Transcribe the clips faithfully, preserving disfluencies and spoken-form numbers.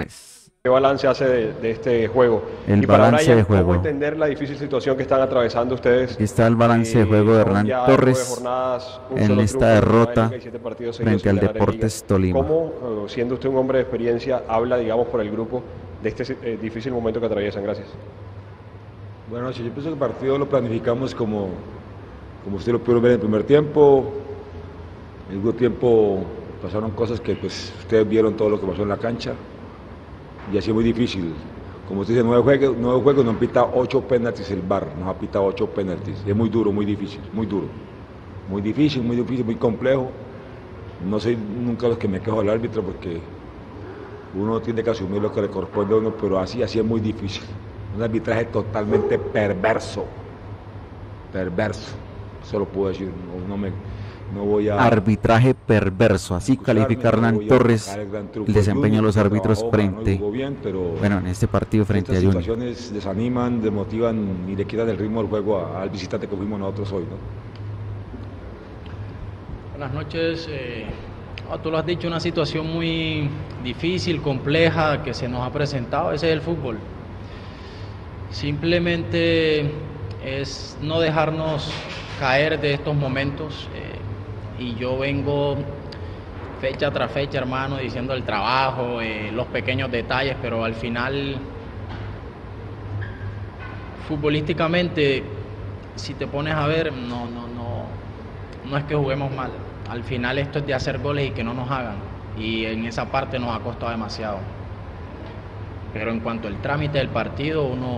Torres. ¿Qué balance hace de, de este juego? El y para balance Brian, de juego. ¿cómo entender la difícil situación que están atravesando ustedes? Aquí está el balance de juego de Hernán Torres jornadas, un en solo esta triunfo derrota Liga y siete partidos frente al sin ganar en Deportes Liga. Tolima. ¿Cómo, eh, siendo usted un hombre de experiencia, habla, digamos, por el grupo de este eh, difícil momento que atraviesan? Gracias. Buenas noches. Yo pienso que el partido lo planificamos como, como usted lo pudo ver en el primer tiempo. En el segundo tiempo pasaron cosas que pues ustedes vieron todo lo que pasó en la cancha y así es muy difícil. Como usted dice, nueve juegos, nueve juegos nos pita ocho penaltis el V A R, nos ha pitado ocho penaltis. Es muy duro, muy difícil, muy duro. Muy difícil, muy difícil, muy complejo. No soy nunca los que me quejo del árbitro porque uno tiene que asumir lo que le corresponde a uno, pero así, así es muy difícil. Un arbitraje totalmente perverso, perverso, eso lo puedo decir, no, no me, no voy a... Arbitraje perverso, así califica Hernán no Torres el desempeño de los árbitros trabajó, frente, no bien, pero bueno, en este partido frente a Junior. Estas situaciones desaniman, desmotivan y le quitan el ritmo del juego a, al visitante que fuimos nosotros hoy, ¿no? Buenas noches. Eh, oh, tú lo has dicho, una situación muy difícil, compleja, que se nos ha presentado. Ese es el fútbol. Simplemente es no dejarnos caer de estos momentos. Eh, y yo vengo fecha tras fecha, hermano, diciendo el trabajo, eh, los pequeños detalles, pero al final, futbolísticamente, si te pones a ver, no, no, no, no es que juguemos mal. Al final esto es de hacer goles y que no nos hagan. Y en esa parte nos ha costado demasiado. Pero en cuanto al trámite del partido, uno,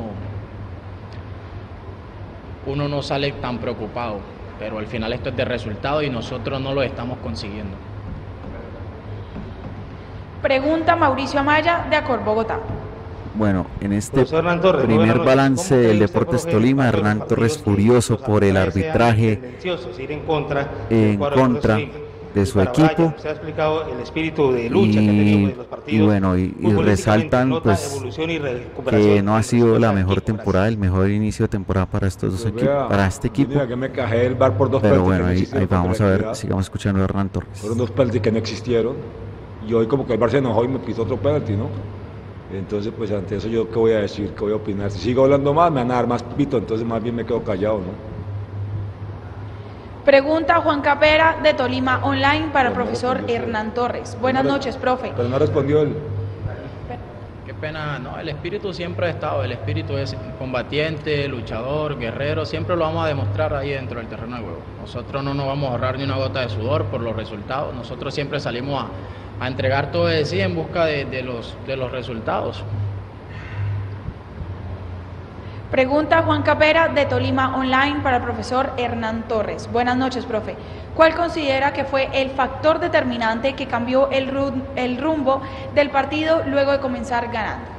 uno no sale tan preocupado. Pero al final esto es de resultado y nosotros no lo estamos consiguiendo. Pregunta Mauricio Amaya, de Acor Bogotá. Bueno, en este Torres, primer balance del Deportes Tolima, Hernán Torres furioso por el arbitraje en contra, en contra de su equipo. Se ha explicado el espíritu de lucha y, que ha tenido en los partidos. Y bueno, y, y resaltan pues que no ha sido la mejor temporada, el mejor inicio de temporada para estos dos equipos, para este equipo. Que me cajé el V A R por dos Pero bueno, no ahí, ahí vamos a ver, sigamos escuchando a Hernán Torres. Fueron dos penaltis que no existieron y hoy como que el V A R se enojó y me pisó otro penalti, ¿no? Entonces, pues ante eso yo qué voy a decir, qué voy a opinar. Si sigo hablando más, me van a dar más pito, entonces más bien me quedo callado, ¿no? Pregunta Juan Capera, de Tolima Online, para el profesor Hernán Torres. Buenas no, noches, profe. Pero no respondió él. Qué pena, no, el espíritu siempre ha estado, el espíritu es combatiente, luchador, guerrero, siempre lo vamos a demostrar ahí dentro del terreno de juego. Nosotros no nos vamos a ahorrar ni una gota de sudor por los resultados, nosotros siempre salimos a a entregar todo de sí en busca de, de, los, de los resultados. Pregunta Juan Capera, de Tolima Online, para el profesor Hernán Torres. Buenas noches, profe. ¿Cuál considera que fue el factor determinante que cambió el, rum, el rumbo del partido luego de comenzar ganando?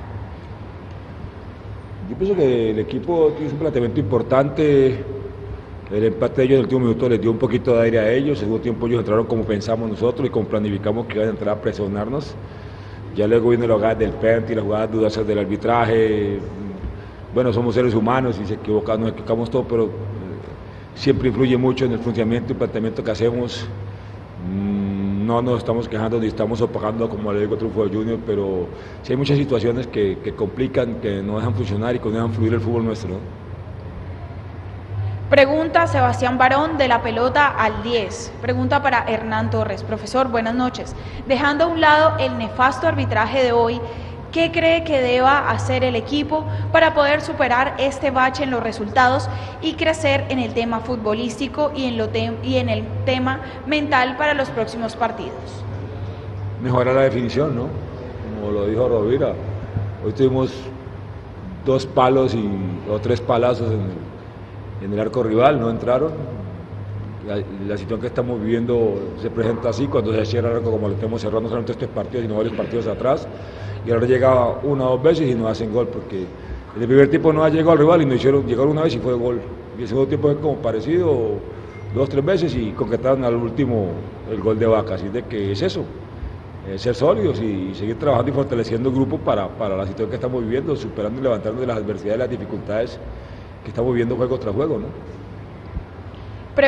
Yo pienso que el equipo tiene un planteamiento importante. El empate de ellos en el último minuto les dio un poquito de aire a ellos. En el segundo tiempo ellos entraron como pensamos nosotros y como planificamos que iban a entrar a presionarnos. Ya luego viene la jugada del penalti, las jugadas dudosas del arbitraje. Bueno, somos seres humanos y se equivocan, nos equivocamos todos, pero siempre influye mucho en el funcionamiento y planteamiento que hacemos. No nos estamos quejando ni estamos opacando como le digo el triunfo de Junior, pero sí hay muchas situaciones que, que complican, que no dejan funcionar y que no dejan fluir el fútbol nuestro, ¿no? Pregunta Sebastián Barón, de La Pelota al diez. Pregunta para Hernán Torres. Profesor, buenas noches. Dejando a un lado el nefasto arbitraje de hoy, ¿qué cree que deba hacer el equipo para poder superar este bache en los resultados y crecer en el tema futbolístico y en, lo te y en el tema mental para los próximos partidos? Mejorar la definición, ¿no? Como lo dijo Rovira. Hoy tuvimos dos palos y, o tres palazos en el en el arco rival, no entraron. La, la situación que estamos viviendo se presenta así, cuando se cierra el arco como lo estamos cerrando, no solamente estos partidos, sino varios partidos atrás, y ahora llega una o dos veces y no hacen gol, porque en el primer tiempo no ha llegado al rival y no hicieron, llegaron una vez y fue gol, y el segundo tiempo es como parecido, dos o tres veces y concretaron al último el gol de Vaca, así de que es eso, es ser sólidos y, y seguir trabajando y fortaleciendo el grupo para, para la situación que estamos viviendo, superando y levantando de las adversidades y las dificultades que estamos viviendo juego tras juego, ¿no?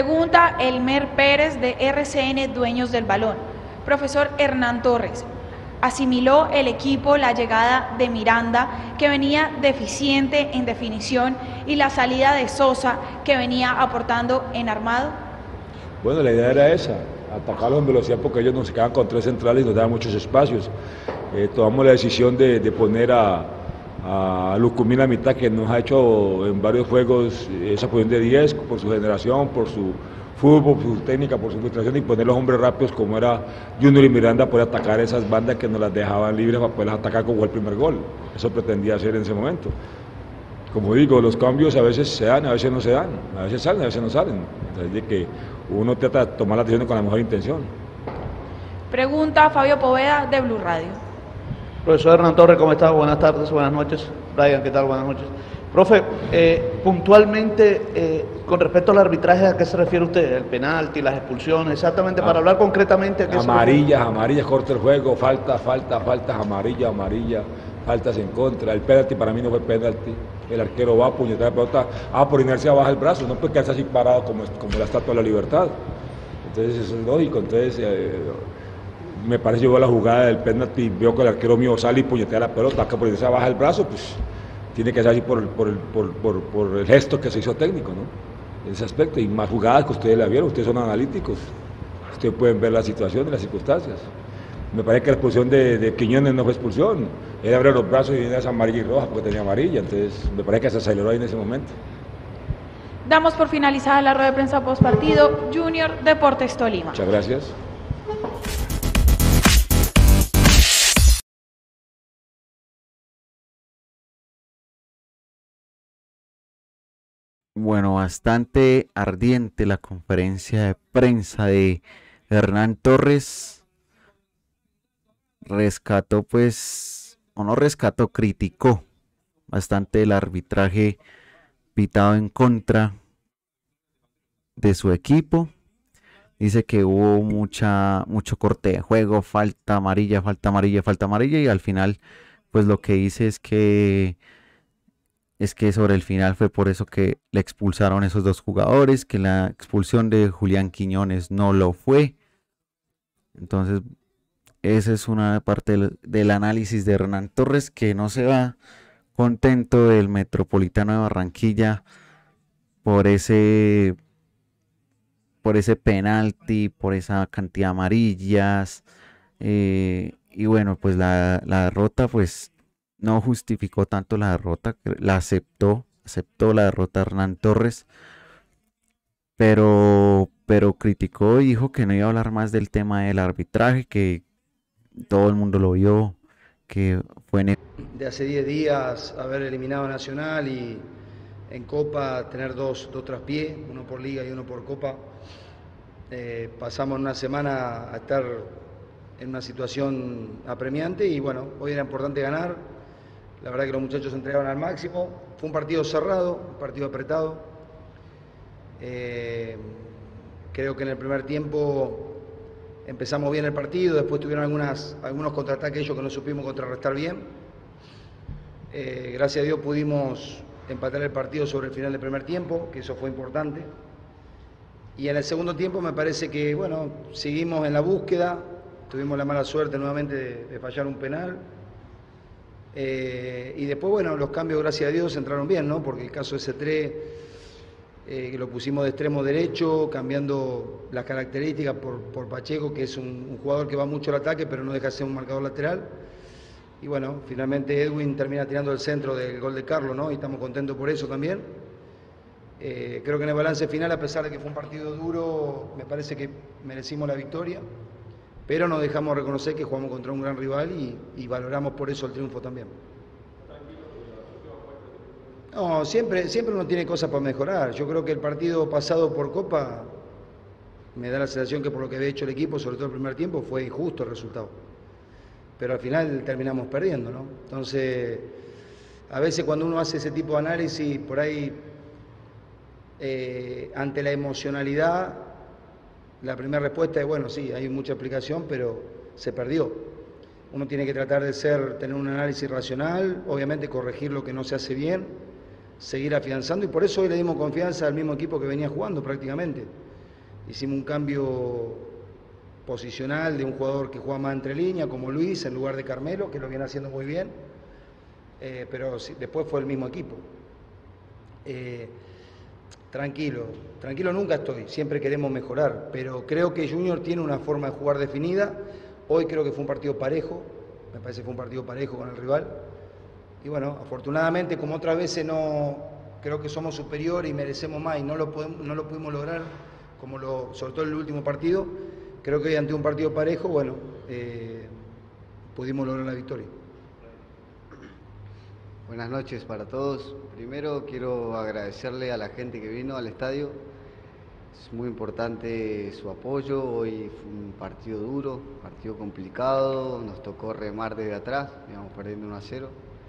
Pregunta Elmer Pérez, de R C N Dueños del Balón. Profesor Hernán Torres, ¿Asimiló el equipo la llegada de Miranda, que venía deficiente en definición, y la salida de Sosa, que venía aportando en armado? Bueno, la idea era esa, atacarlos en velocidad porque ellos nos quedaban con tres centrales y nos daban muchos espacios. Eh, tomamos la decisión de, de poner a, a Lucumí a mitad, que nos ha hecho en varios juegos esa posición de diez por su generación, por su fútbol, por su técnica, por su frustración, y poner los hombres rápidos como era Junior y Miranda, poder atacar esas bandas que nos las dejaban libres para poderlas atacar como fue el primer gol. Eso pretendía hacer en ese momento. Como digo, los cambios a veces se dan, a veces no se dan, a veces salen, a veces no salen. Entonces, de que uno trata de tomar las decisiones con la mejor intención. Pregunta Fabio Poveda, de Blue Radio. Profesor Hernán Torres, ¿cómo está? Buenas tardes, buenas noches. Brian, ¿qué tal? Buenas noches. Profe, eh, puntualmente, eh, con respecto al arbitraje, ¿a qué se refiere usted? ¿El penalti, las expulsiones? Exactamente, para ah, hablar concretamente. ¿A qué amarillas, amarillas, corta el juego, falta, falta, faltas, amarilla, amarilla, faltas en contra. El penalti para mí no fue penalti. El arquero va a puñetar la pelota, ah, por inercia baja el brazo, no puede quedarse así parado como, como la Estatua de la Libertad. Entonces eso es lógico. Entonces eh, me parece yo la jugada del penalti, veo que el arquero mío sale y puñetea la pelota, que por inercia baja el brazo, pues tiene que ser así por, por, por, por, por el gesto que se hizo técnico, ¿no? En ese aspecto, y más jugadas que ustedes la vieron, ustedes son analíticos, ustedes pueden ver la situación y las circunstancias. Me parece que la expulsión de, de Quiñones no fue expulsión, era abrir los brazos y esa amarilla y roja porque tenía amarilla, entonces me parece que se aceleró ahí en ese momento. Damos por finalizada la rueda de prensa post partido. Junior Deportes Tolima. Muchas gracias. Bueno, bastante ardiente la conferencia de prensa de Hernán Torres. Rescató, pues, o no rescató, criticó bastante el arbitraje pitado en contra de su equipo. Dice que hubo mucha, mucho corte de juego, falta amarilla, falta amarilla, falta amarilla, y al final, pues lo que dice es que es que sobre el final fue por eso que le expulsaron esos dos jugadores, que la expulsión de Julián Quiñones no lo fue. Entonces, esa es una parte del, del análisis de Hernán Torres, que no se va contento del Metropolitano de Barranquilla por ese, por ese penalti, por esa cantidad de amarillas. Eh, y bueno, pues la, la derrota, pues no justificó tanto la derrota, la aceptó, aceptó la derrota Hernán Torres, pero, pero criticó y dijo que no iba a hablar más del tema del arbitraje, que todo el mundo lo vio, que fue en... De hace diez días haber eliminado a Nacional y en Copa tener dos, dos traspiés, uno por Liga y uno por Copa. Eh, pasamos una semana a estar en una situación apremiante y bueno, hoy era importante ganar. La verdad que los muchachos se entregaron al máximo. Fue un partido cerrado, un partido apretado. Eh, creo que en el primer tiempo empezamos bien el partido, después tuvieron algunas, algunos contraataques ellos que no supimos contrarrestar bien. Eh, gracias a Dios pudimos empatar el partido sobre el final del primer tiempo, que eso fue importante. Y en el segundo tiempo me parece que, bueno, seguimos en la búsqueda, tuvimos la mala suerte nuevamente de, de fallar un penal. Eh, y después, bueno, los cambios, gracias a Dios, entraron bien, ¿no? Porque el caso de Cetré, eh, que lo pusimos de extremo derecho, cambiando las características por, por Pacheco, que es un, un jugador que va mucho al ataque, pero no deja de ser un marcador lateral. Y bueno, finalmente Edwin termina tirando el centro del gol de Carlos, ¿no? Y estamos contentos por eso también. Eh, creo que en el balance final, a pesar de que fue un partido duro, me parece que merecimos la victoria. Pero nos dejamos reconocer que jugamos contra un gran rival y, y valoramos por eso el triunfo también. No, siempre, siempre uno tiene cosas para mejorar. Yo creo que el partido pasado por Copa me da la sensación que por lo que había hecho el equipo, sobre todo el primer tiempo, fue injusto el resultado. Pero al final terminamos perdiendo, ¿no? Entonces, a veces cuando uno hace ese tipo de análisis, por ahí, eh, ante la emocionalidad, la primera respuesta es, bueno, sí, hay mucha explicación, pero se perdió. Uno tiene que tratar de ser, tener un análisis racional, obviamente corregir lo que no se hace bien, seguir afianzando, y por eso hoy le dimos confianza al mismo equipo que venía jugando prácticamente. Hicimos un cambio posicional de un jugador que juega más entre líneas, como Luis, en lugar de Carmelo, que lo viene haciendo muy bien, eh, pero sí, después fue el mismo equipo. Eh, tranquilo, tranquilo nunca estoy, siempre queremos mejorar, pero creo que Junior tiene una forma de jugar definida. Hoy creo que fue un partido parejo, me parece que fue un partido parejo con el rival, y bueno, afortunadamente, como otras veces no, creo que somos superiores y merecemos más y no lo, podemos, no lo pudimos lograr, como lo, sobre todo en el último partido. Creo que hoy ante un partido parejo, bueno, eh, pudimos lograr la victoria. Buenas noches para todos. Primero quiero agradecerle a la gente que vino al estadio. Es muy importante su apoyo. Hoy fue un partido duro, partido complicado. Nos tocó remar desde atrás, íbamos perdiendo uno a cero.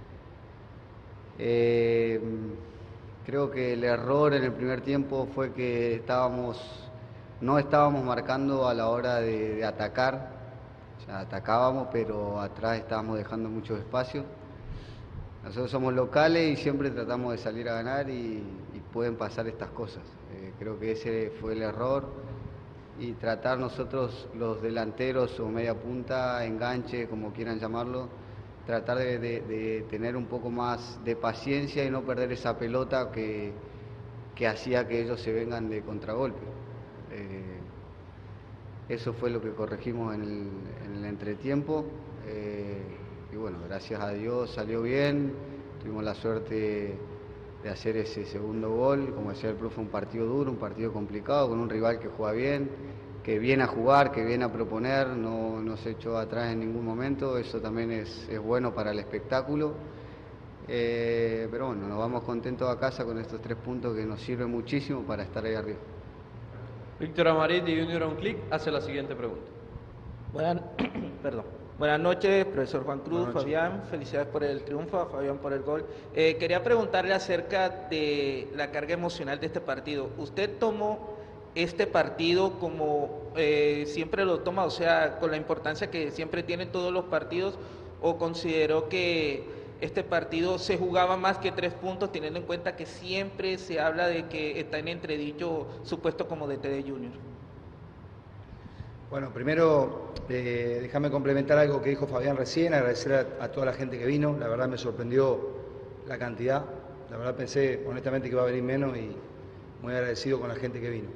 Eh, creo que el error en el primer tiempo fue que estábamos... No estábamos marcando a la hora de, de atacar, ya atacábamos, pero atrás estábamos dejando muchos espacios. Nosotros somos locales y siempre tratamos de salir a ganar y, y pueden pasar estas cosas. Eh, creo que ese fue el error y tratar nosotros los delanteros o media punta, enganche, como quieran llamarlo, tratar de, de, de tener un poco más de paciencia y no perder esa pelota que, que hacía que ellos se vengan de contragolpe. Eh, eso fue lo que corregimos en el, en el entretiempo eh, y bueno, gracias a Dios salió bien, tuvimos la suerte de hacer ese segundo gol. Como decía el profe, un partido duro, un partido complicado, con un rival que juega bien, que viene a jugar, que viene a proponer, no, no se echó atrás en ningún momento. Eso también es, es bueno para el espectáculo. Eh, pero bueno, nos vamos contentos a casa con estos tres puntos que nos sirven muchísimo para estar ahí arriba. Víctor Amarit de Junior On Click hace la siguiente pregunta. Buenas, perdón. Buenas noches, profesor Juan Cruz, Fabián, felicidades por el triunfo, a Fabián por el gol. Eh, quería preguntarle acerca de la carga emocional de este partido. ¿Usted tomó este partido como eh, siempre lo toma, o sea, con la importancia que siempre tienen todos los partidos, o consideró que este partido se jugaba más que tres puntos, teniendo en cuenta que siempre se habla de que está en entredicho su puesto como D T de Junior? Bueno, primero eh, déjame complementar algo que dijo Fabián recién, agradecer a, a toda la gente que vino. La verdad me sorprendió la cantidad, la verdad pensé honestamente que iba a venir menos y muy agradecido con la gente que vino.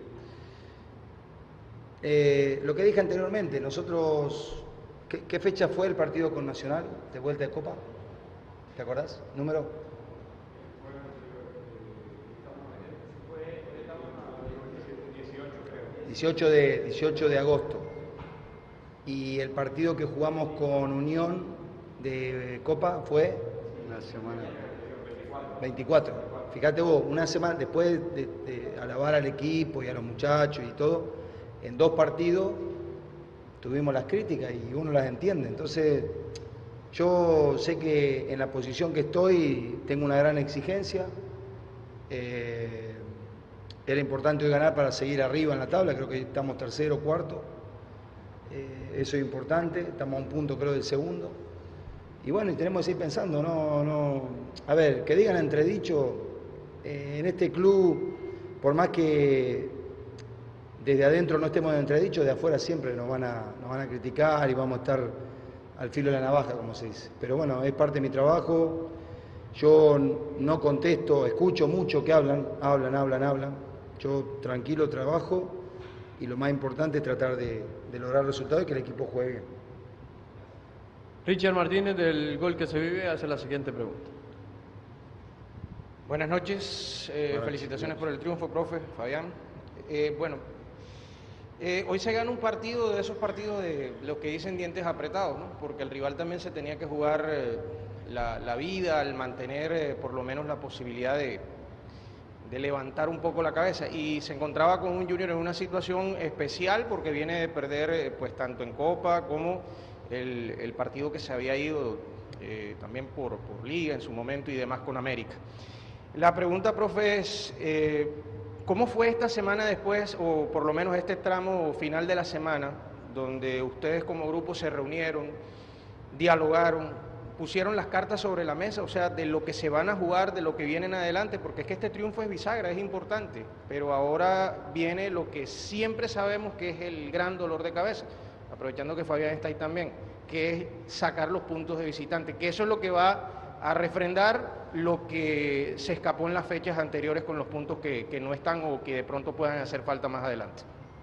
Eh, lo que dije anteriormente, nosotros, ¿qué, ¿qué fecha fue el partido con Nacional de vuelta de Copa? ¿Te acordás? ¿Número? dieciocho de, dieciocho de agosto. Y el partido que jugamos con Unión de Copa fue... Una semana. veinticuatro. Fíjate vos, una semana después de, de alabar al equipo y a los muchachos y todo, en dos partidos tuvimos las críticas y uno las entiende. Entonces... Yo sé que en la posición que estoy tengo una gran exigencia. Eh, era importante hoy ganar para seguir arriba en la tabla, creo que estamos tercero, cuarto. Eh, eso es importante, estamos a un punto creo del segundo. Y bueno, y tenemos que seguir pensando, no, no. A ver, que digan entredicho, eh, en este club, por más que desde adentro no estemos en entredicho, de afuera siempre nos van a, nos van a criticar y vamos a estar al filo de la navaja, como se dice. Pero bueno, es parte de mi trabajo. Yo no contesto, escucho mucho que hablan, hablan, hablan, hablan. Yo tranquilo trabajo y lo más importante es tratar de, de lograr resultados y que el equipo juegue bien. Richard Martínez del Gol que se vive hace la siguiente pregunta. Buenas noches, eh, Buenas felicitaciones noches. por el triunfo, profe, Fabián. Eh, bueno, Eh, hoy se gana un partido de esos partidos de lo que dicen dientes apretados, ¿no? Porque el rival también se tenía que jugar eh, la, la vida, al mantener eh, por lo menos la posibilidad de, de levantar un poco la cabeza, y se encontraba con un Junior en una situación especial porque viene de perder eh, pues tanto en Copa como el, el partido que se había ido eh, también por, por Liga en su momento y demás con América. La pregunta, profe, es... Eh, ¿Cómo fue esta semana después, o por lo menos este tramo final de la semana, donde ustedes como grupo se reunieron, dialogaron, pusieron las cartas sobre la mesa, o sea, de lo que se van a jugar, de lo que viene en adelante? Porque es que este triunfo es bisagra, es importante, pero ahora viene lo que siempre sabemos que es el gran dolor de cabeza, aprovechando que Fabián está ahí también, que es sacar los puntos de visitante, que eso es lo que va a refrendar lo que se escapó en las fechas anteriores con los puntos que, que no están o que de pronto puedan hacer falta más adelante.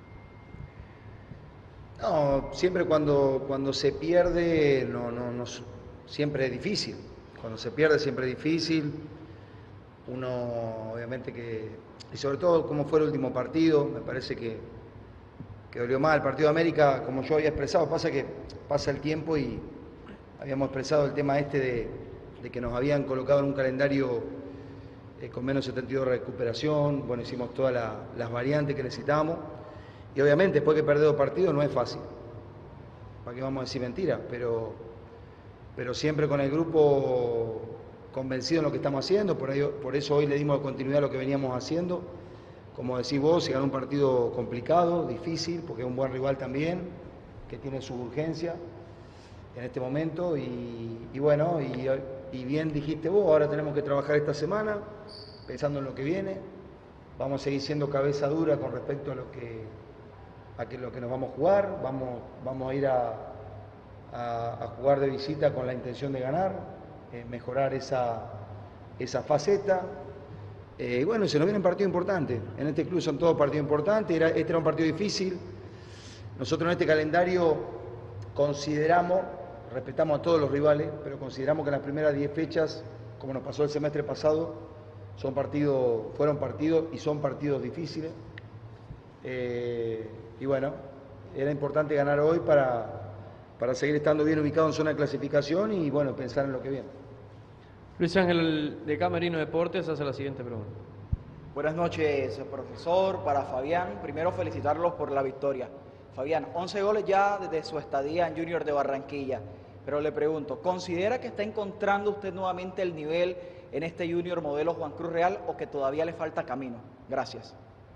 No, siempre cuando, cuando se pierde, no, no, no, siempre es difícil. Cuando se pierde siempre es difícil. Uno, obviamente que, y sobre todo como fue el último partido, me parece que, que dolió más. El partido de América, como yo había expresado, pasa que pasa el tiempo y habíamos expresado el tema este de, de que nos habían colocado en un calendario eh, con menos setenta y dos de recuperación. Bueno, hicimos todas la, las variantes que necesitábamos. Y obviamente después que perdió partido no es fácil. ¿Para qué vamos a decir mentiras? Pero, pero siempre con el grupo convencido en lo que estamos haciendo, por, ahí, por eso hoy le dimos continuidad a lo que veníamos haciendo. Como decís vos, se ganó un partido complicado, difícil, porque es un buen rival también, que tiene su urgencia en este momento. Y, y bueno, y, y bien dijiste vos, ahora tenemos que trabajar esta semana, pensando en lo que viene. Vamos a seguir siendo cabeza dura con respecto a lo que, a que, lo que nos vamos a jugar. Vamos, vamos a ir a, a, a jugar de visita con la intención de ganar. Eh, mejorar esa, esa faceta. Eh, y bueno, se nos vienen partidos importantes. En este club son todos partidos importantes. Era, este era un partido difícil. Nosotros en este calendario consideramos, respetamos a todos los rivales, pero consideramos que en las primeras diez fechas, como nos pasó el semestre pasado, son partidos, fueron partidos y son partidos difíciles. Eh, y bueno, era importante ganar hoy para, para seguir estando bien ubicado en zona de clasificación y bueno, pensar en lo que viene. Luis Ángel de Camerino Deportes hace la siguiente pregunta. Buenas noches, profesor. Para Fabián, primero felicitarlos por la victoria. Fabián, once goles ya desde su estadía en Junior de Barranquilla, pero le pregunto, ¿considera que está encontrando usted nuevamente el nivel en este Junior modelo Juan Cruz Real o que todavía le falta camino? Gracias.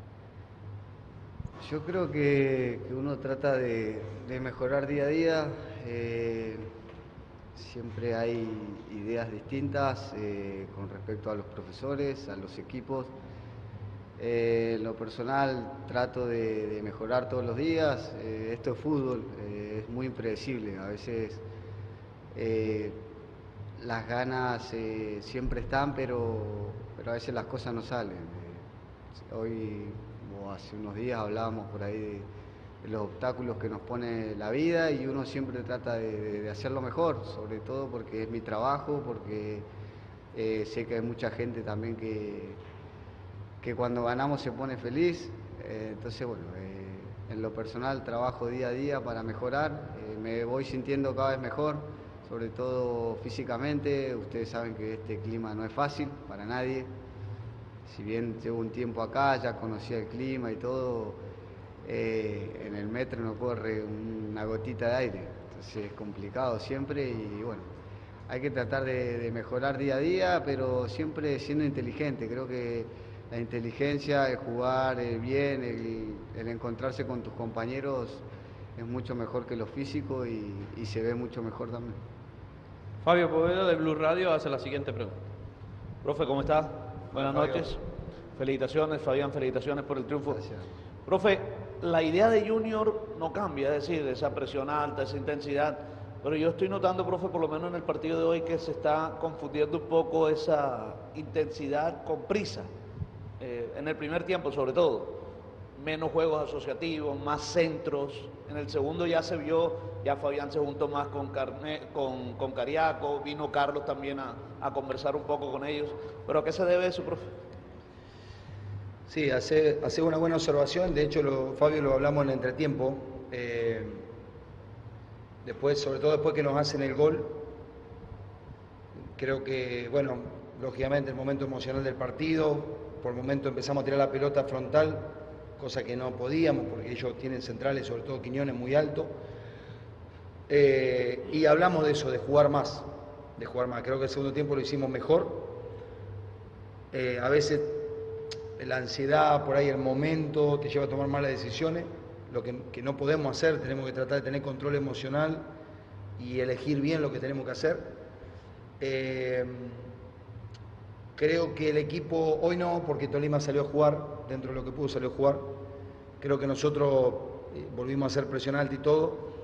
Yo creo que, que uno trata de, de mejorar día a día. Eh, siempre hay ideas distintas eh, con respecto a los profesores, a los equipos. Eh, en lo personal trato de, de mejorar todos los días. Eh, esto es fútbol, eh, es muy impredecible. A veces eh, las ganas eh, siempre están, pero, pero a veces las cosas no salen. Eh, hoy, o hace unos días, hablábamos por ahí de, de los obstáculos que nos pone la vida y uno siempre trata de, de, de hacerlo mejor, sobre todo porque es mi trabajo, porque eh, sé que hay mucha gente también que, que cuando ganamos se pone feliz. Eh, entonces, bueno, eh, en lo personal trabajo día a día para mejorar, eh, me voy sintiendo cada vez mejor, sobre todo físicamente. Ustedes saben que este clima no es fácil para nadie. Si bien llevo un tiempo acá, ya conocía el clima y todo, eh, en el metro no corre una gotita de aire, entonces es complicado siempre y bueno, hay que tratar de, de mejorar día a día, pero siempre siendo inteligente. Creo que la inteligencia, el jugar el bien, el, el encontrarse con tus compañeros es mucho mejor que lo físico y, y se ve mucho mejor también. Fabio Poveda de Blue Radio hace la siguiente pregunta. Profe, ¿cómo está? Buenas Fabio. noches. Felicitaciones, Fabián, felicitaciones por el triunfo. Gracias. Profe, la idea de Junior no cambia, es decir, esa presión alta, esa intensidad, pero yo estoy notando, profe, por lo menos en el partido de hoy, que se está confundiendo un poco esa intensidad con prisa, eh, en el primer tiempo sobre todo. Menos juegos asociativos, más centros. En el segundo ya se vio, ya Fabián se juntó más con, Carne, con, con Cariaco, vino Carlos también a, a conversar un poco con ellos. ¿Pero a qué se debe eso, profe? Sí, hace, hace una buena observación. De hecho, lo, Fabio, lo hablamos en el entretiempo. Eh, después, sobre todo después que nos hacen el gol, creo que, bueno, lógicamente el momento emocional del partido, por el momento empezamos a tirar la pelota frontal, cosa que no podíamos porque ellos tienen centrales, sobre todo Quiñones, muy alto. Eh, y hablamos de eso, de jugar más, de jugar más. Creo que el segundo tiempo lo hicimos mejor. Eh, a veces la ansiedad, por ahí el momento, te lleva a tomar malas decisiones, lo que, que no podemos hacer. Tenemos que tratar de tener control emocional y elegir bien lo que tenemos que hacer. Eh, Creo que el equipo, hoy no, porque Tolima salió a jugar, dentro de lo que pudo salió a jugar. Creo que nosotros eh, volvimos a hacer presión alta y todo,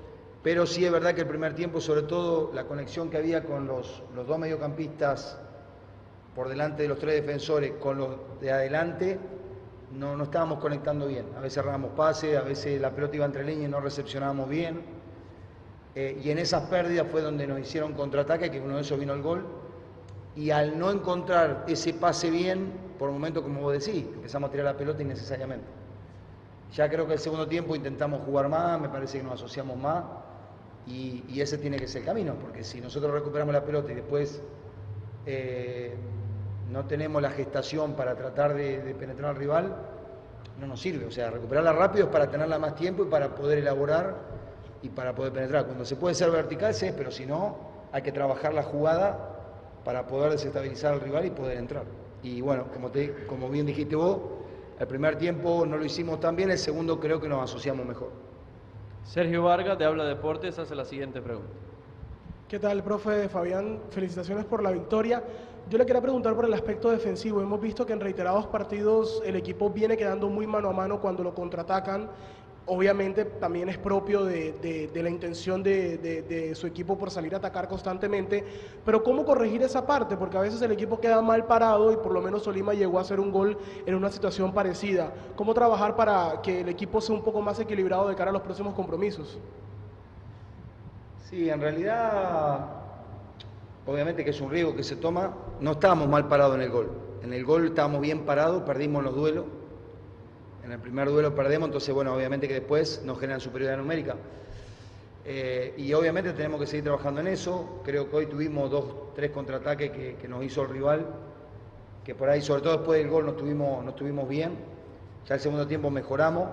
pero sí es verdad que el primer tiempo, sobre todo la conexión que había con los, los dos mediocampistas por delante de los tres defensores, con los de adelante, no, no estábamos conectando bien. A veces errábamos pases, a veces la pelota iba entre líneas y no recepcionábamos bien. Eh, y en esas pérdidas fue donde nos hicieron contraataque, que uno de esos vino el gol. Y al no encontrar ese pase bien, por un momento, como vos decís, empezamos a tirar la pelota innecesariamente. Ya creo que el segundo tiempo intentamos jugar más, me parece que nos asociamos más, y, y ese tiene que ser el camino, porque si nosotros recuperamos la pelota y después eh, no tenemos la gestación para tratar de, de penetrar al rival, no nos sirve. O sea, recuperarla rápido es para tenerla más tiempo y para poder elaborar y para poder penetrar. Cuando se puede ser vertical, se es, pero si no, hay que trabajar la jugada para poder desestabilizar al rival y poder entrar. Y bueno, como, te, como bien dijiste vos, el primer tiempo no lo hicimos tan bien, el segundo creo que nos asociamos mejor. Sergio Vargas, de Habla Deportes, hace la siguiente pregunta. ¿Qué tal, profe Fabián? Felicitaciones por la victoria. Yo le quería preguntar por el aspecto defensivo. Hemos visto que en reiterados partidos el equipo viene quedando muy mano a mano cuando lo contraatacan. Obviamente también es propio de, de, de la intención de, de, de su equipo por salir a atacar constantemente, pero ¿cómo corregir esa parte? Porque a veces el equipo queda mal parado y por lo menos Tolima llegó a hacer un gol en una situación parecida. ¿Cómo trabajar para que el equipo sea un poco más equilibrado de cara a los próximos compromisos? Sí, en realidad, obviamente que es un riesgo que se toma. No estábamos mal parados en el gol. En el gol estábamos bien parados, perdimos los duelos. En el primer duelo perdemos, entonces, bueno, obviamente que después nos generan superioridad numérica. Eh, y obviamente tenemos que seguir trabajando en eso. Creo que hoy tuvimos dos, tres contraataques que, que nos hizo el rival, que por ahí, sobre todo después del gol, no estuvimos, no estuvimos bien. Ya el segundo tiempo mejoramos.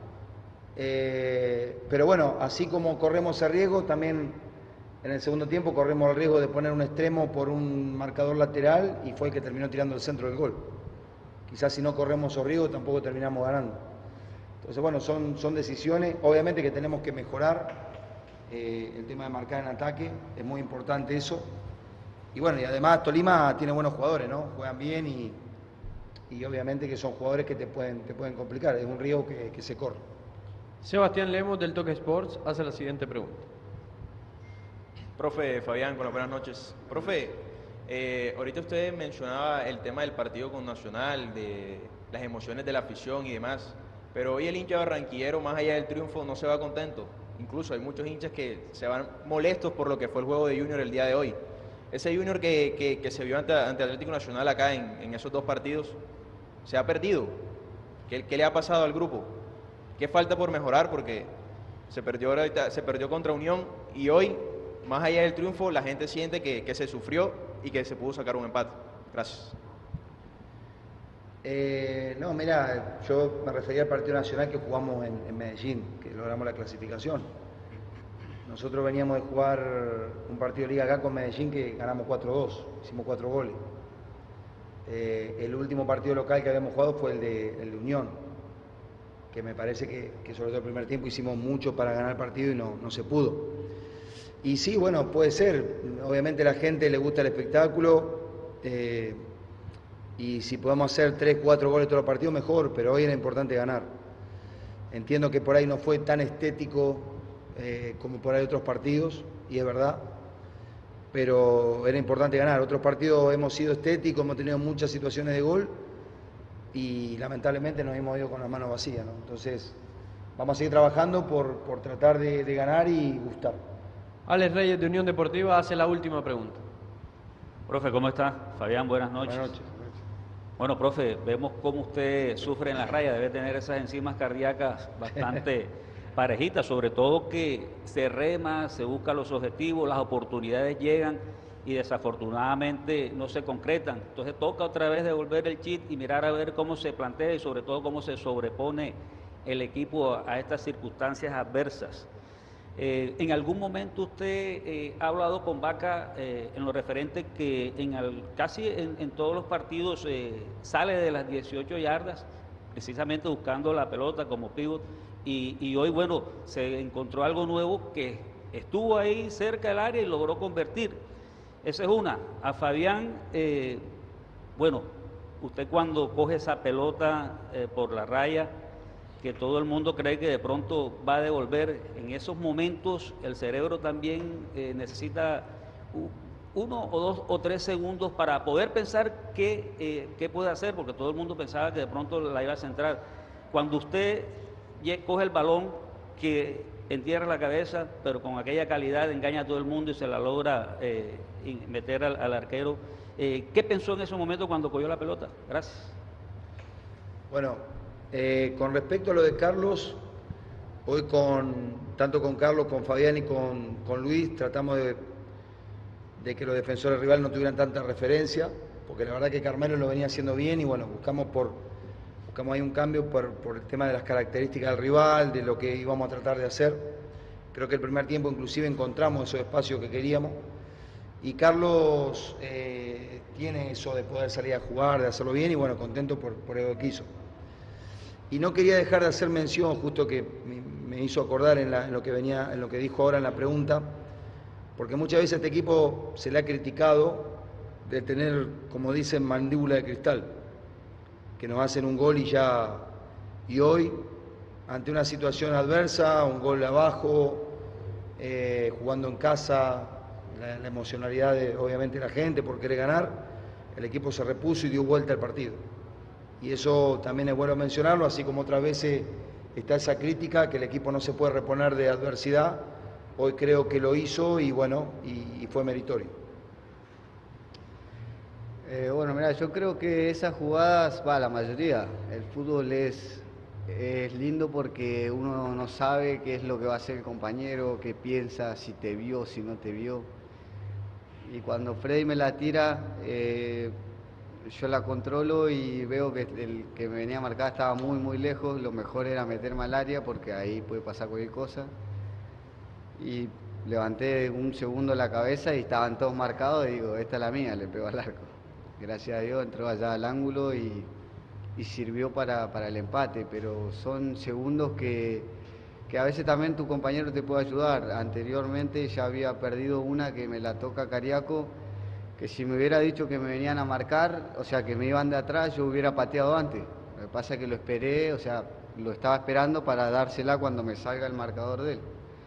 Eh, pero bueno, así como corremos ese riesgo, también en el segundo tiempo corremos el riesgo de poner un extremo por un marcador lateral y fue el que terminó tirando el centro del gol. Quizás si no corremos esos riesgos tampoco terminamos ganando. Entonces, bueno, son, son decisiones. Obviamente que tenemos que mejorar eh, el tema de marcar en ataque, es muy importante eso. Y bueno, y además Tolima tiene buenos jugadores, ¿no? Juegan bien y, y obviamente que son jugadores que te pueden, te pueden complicar. Es un riesgo que, que se corre. Sebastián Lemos, del Toque Sports, hace la siguiente pregunta. Profe Fabián, con las buenas noches. Profe, eh, ahorita usted mencionaba el tema del partido con Nacional, de las emociones de la afición y demás, pero hoy el hincha barranquillero, más allá del triunfo, no se va contento. Incluso hay muchos hinchas que se van molestos por lo que fue el juego de Junior el día de hoy. Ese Junior que, que, que se vio ante, ante Atlético Nacional acá en, en esos dos partidos, se ha perdido. ¿Qué, qué le ha pasado al grupo? ¿Qué falta por mejorar? Porque se perdió, ahorita, se perdió contra Unión y hoy, más allá del triunfo, la gente siente que, que se sufrió y que se pudo sacar un empate. Gracias. Eh, no, mira, yo me refería al partido nacional que jugamos en, en Medellín, que logramos la clasificación. Nosotros veníamos de jugar un partido de liga acá con Medellín que ganamos cuatro dos, hicimos cuatro goles. Eh, el último partido local que habíamos jugado fue el de, el de Unión, que me parece que, que sobre todo el primer tiempo hicimos mucho para ganar el partido y no, no se pudo. Y sí, bueno, puede ser, obviamente a la gente le gusta el espectáculo, eh, y si podemos hacer tres, cuatro goles todos los partidos, mejor, pero hoy era importante ganar. Entiendo que por ahí no fue tan estético eh, como por ahí otros partidos, y es verdad, pero era importante ganar. Otros partidos hemos sido estéticos, hemos tenido muchas situaciones de gol, y lamentablemente nos hemos ido con las manos vacías, ¿no? Entonces, vamos a seguir trabajando por, por tratar de, de ganar y gustar. Alex Reyes, de Unión Deportiva, hace la última pregunta. Profe, ¿cómo está? Fabián, buenas noches. Buenas noches. Bueno, profe, vemos cómo usted sufre en la raya, debe tener esas enzimas cardíacas bastante parejitas, sobre todo que se rema, se buscan los objetivos, las oportunidades llegan y desafortunadamente no se concretan. Entonces toca otra vez devolver el chip y mirar a ver cómo se plantea y sobre todo cómo se sobrepone el equipo a estas circunstancias adversas. Eh, en algún momento usted eh, ha hablado con Vaca eh, en lo referente que en el, casi en, en todos los partidos eh, sale de las dieciocho yardas, precisamente buscando la pelota como pívot, y, y hoy, bueno, se encontró algo nuevo que estuvo ahí cerca del área y logró convertir. Esa es una. A Fabián, eh, bueno, usted cuando coge esa pelota eh, por la raya, que todo el mundo cree que de pronto va a devolver. En esos momentos el cerebro también eh, necesita uno o dos o tres segundos para poder pensar qué, eh, qué puede hacer, porque todo el mundo pensaba que de pronto la iba a centrar. Cuando usted coge el balón, que entierra la cabeza, pero con aquella calidad engaña a todo el mundo y se la logra eh, meter al, al arquero. Eh, ¿Qué pensó en ese momento cuando cogió la pelota? Gracias. Bueno, eh, con respecto a lo de Carlos, hoy con tanto con Carlos, con Fabián y con, con Luis tratamos de, de que los defensores rivales no tuvieran tanta referencia, porque la verdad que Carmelo lo venía haciendo bien y bueno, buscamos por buscamos ahí un cambio por, por el tema de las características del rival, de lo que íbamos a tratar de hacer. Creo que el primer tiempo inclusive encontramos esos espacios que queríamos. Y Carlos eh, tiene eso de poder salir a jugar, de hacerlo bien y bueno, contento por, por lo que hizo. Y no quería dejar de hacer mención, justo que me, me hizo acordar en, la, en, lo que venía, en lo que dijo ahora en la pregunta, porque muchas veces a este equipo se le ha criticado de tener, como dicen, mandíbula de cristal, que nos hacen un gol y ya, y hoy, ante una situación adversa, un gol abajo, eh, jugando en casa, la, la emocionalidad de, obviamente, la gente por querer ganar, el equipo se repuso y dio vuelta al partido. Y eso también es bueno mencionarlo, así como otras veces está esa crítica, que el equipo no se puede reponer de adversidad, hoy creo que lo hizo y bueno, y, y fue meritorio. Eh, bueno, mira, yo creo que esas jugadas, va, la mayoría, el fútbol es, es lindo porque uno no sabe qué es lo que va a hacer el compañero, qué piensa, si te vio, si no te vio. Y cuando Freddy me la tira, eh, yo la controlo y veo que el que me venía a marcar estaba muy, muy lejos. Lo mejor era meterme al área porque ahí puede pasar cualquier cosa. Y levanté un segundo la cabeza y estaban todos marcados y digo, esta es la mía, le pego al arco. Gracias a Dios entró allá al ángulo y, y sirvió para, para el empate, pero son segundos que, que a veces también tu compañero te puede ayudar. Anteriormente ya había perdido una que me la toca Cariaco, que si me hubiera dicho que me venían a marcar, o sea que me iban de atrás, yo hubiera pateado antes. Lo que pasa es que lo esperé, o sea, lo estaba esperando para dársela cuando me salga el marcador de él.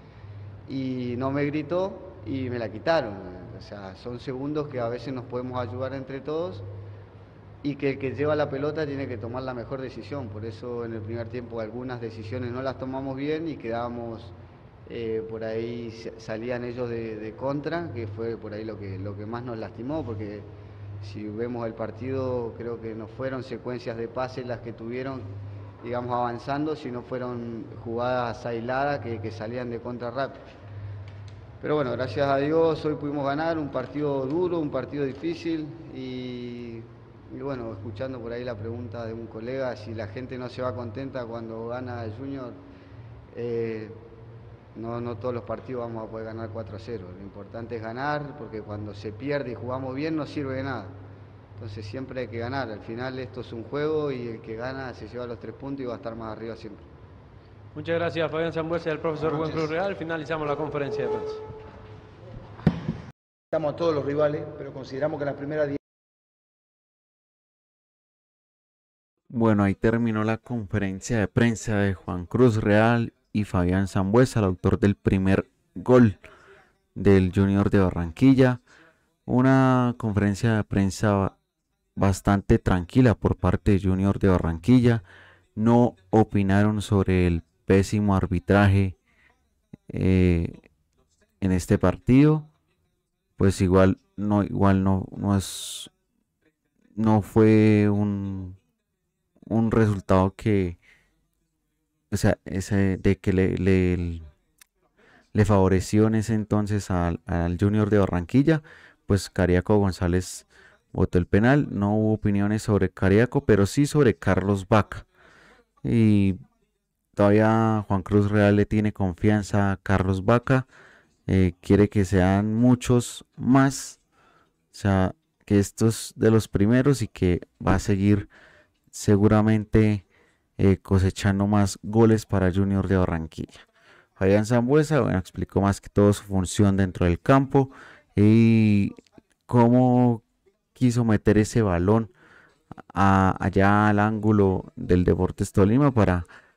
Y no me gritó y me la quitaron. O sea, son segundos que a veces nos podemos ayudar entre todos y que el que lleva la pelota tiene que tomar la mejor decisión. Por eso en el primer tiempo algunas decisiones no las tomamos bien y quedábamos, eh, por ahí salían ellos de, de contra, que fue por ahí lo que, lo que más nos lastimó, porque si vemos el partido creo que no fueron secuencias de pases las que tuvieron, digamos, avanzando, sino fueron jugadas aisladas que, que salían de contra rápido. Pero bueno, gracias a Dios hoy pudimos ganar un partido duro, un partido difícil y, y bueno, escuchando por ahí la pregunta de un colega, si la gente no se va contenta cuando gana el Junior, eh, no, no todos los partidos vamos a poder ganar cuatro a cero. Lo importante es ganar, porque cuando se pierde y jugamos bien no sirve de nada. Entonces siempre hay que ganar. Al final esto es un juego y el que gana se lleva los tres puntos y va a estar más arriba siempre. Muchas gracias, Fabián Sambuesa y al profesor Juan Cruz Real. Finalizamos la conferencia de prensa. Estamos a todos los rivales, pero consideramos que en las primeras diez... Bueno, ahí terminó la conferencia de prensa de Juan Cruz Real y Fabián Sambuesa, el autor del primer gol del Junior de Barranquilla. Una conferencia de prensa bastante tranquila por parte de Junior de Barranquilla. No opinaron sobre el pésimo arbitraje eh, en este partido. Pues igual no, igual no, no es, no fue un, un resultado que, o sea, ese de que le, le, le favoreció en ese entonces al, al Junior de Barranquilla. Pues Cariaco González votó el penal. No hubo opiniones sobre Cariaco, pero sí sobre Carlos Vaca. Y todavía Juan Cruz Real le tiene confianza a Carlos Vaca. Eh, quiere que sean muchos más. O sea, que estos de los primeros y que va a seguir seguramente eh, cosechando más goles para Junior de Barranquilla. Fabián Sambuesa, bueno, explicó más que todo su función dentro del campo y cómo quiso meter ese balón a, allá al ángulo del Deportes Tolima para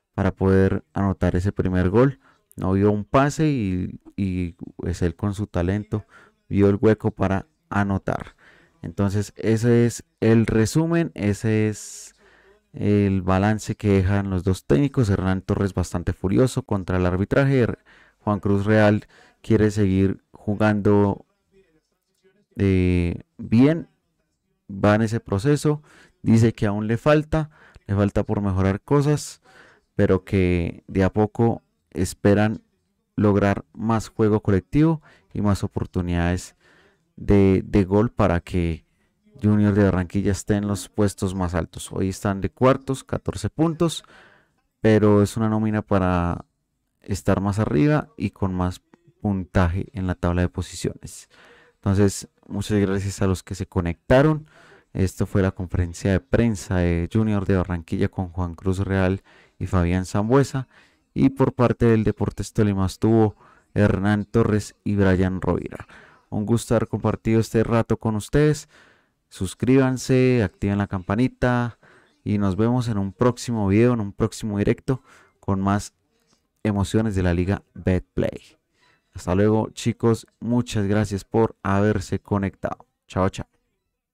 para poder anotar ese primer gol. No vio un pase y, y pues él con su talento vio el hueco para anotar. Entonces ese es el resumen, ese es el balance que dejan los dos técnicos. Hernán Torres bastante furioso contra el arbitraje. Juan Cruz Real quiere seguir jugando eh, bien, va en ese proceso, dice que aún le falta, le falta por mejorar cosas, pero que de a poco esperan lograr más juego colectivo y más oportunidades de, de gol para que Junior de Barranquilla esté en los puestos más altos. Hoy están de cuartos, catorce puntos, pero es una nómina para estar más arriba y con más puntaje en la tabla de posiciones. Entonces, muchas gracias a los que se conectaron. Esto fue la conferencia de prensa de Junior de Barranquilla con Juan Cruz Real y Fabián Sambuesa. Y por parte del Deportes Tolima estuvo Hernán Torres y Brian Rovira. Un gusto haber compartido este rato con ustedes. Suscríbanse, activen la campanita y nos vemos en un próximo video, en un próximo directo con más emociones de la Liga Betplay. Hasta luego, chicos. Muchas gracias por haberse conectado. Chao, chao.